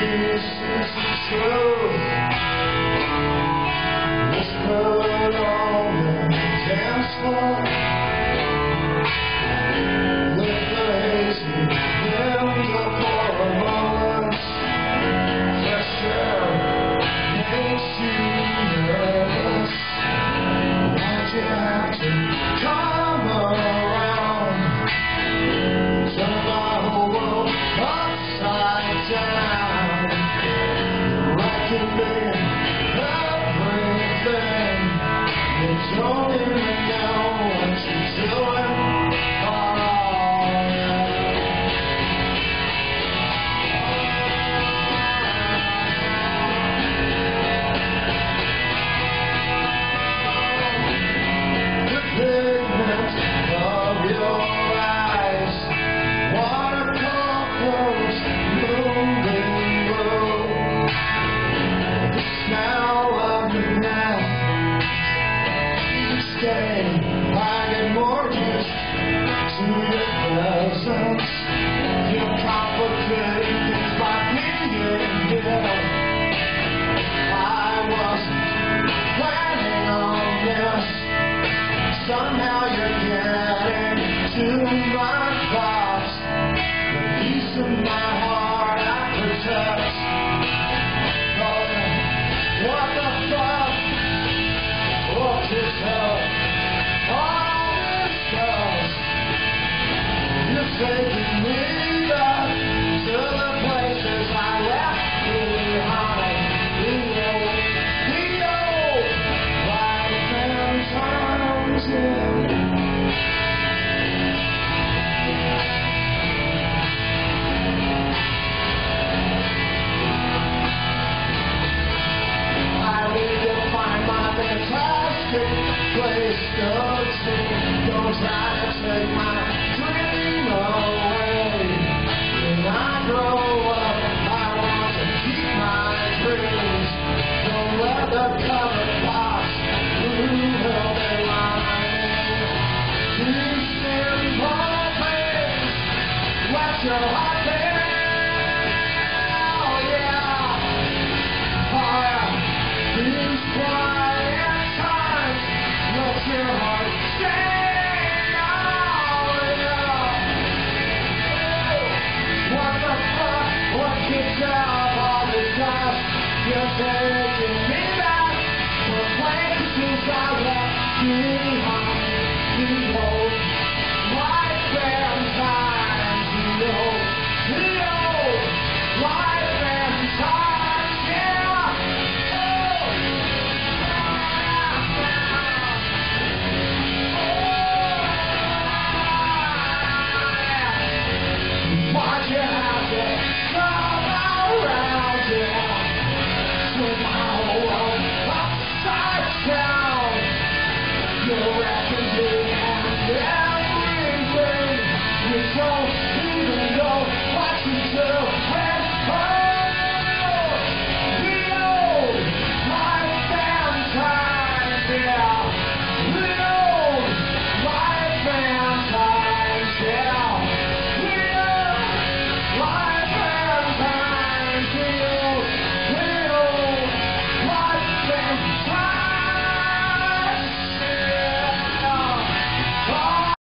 This is the truth. Whispered on the dance floor. With the hazy winds of for a moment. Fresh air makes you nervous. Why'd you have to come around? Turn my whole world upside down. You're wrecking me, everything. You don't even know what you're doing. The pigment of your eyes, watercolors moving through. The smell of your breath. Each day I get more used to your presence. You're complicating things by being here. I wasn't planning on this. Somehow you're getting to my thoughts. The piece of my heart I protect. Oh, what the fuck? What is up? All this stuff. You're taking me back to the places I left behind. The old life and times, I need to find my fantastic place to be. Don't try to take my dream away. When I grow up, I want to keep my dreams. Don't let the cover box rule the line. These simple things, let your heart beat. Oh yeah, oh yeah. These quiet times, let your heart sing. Oh yeah. What the fuck? What you tell all the guys? You say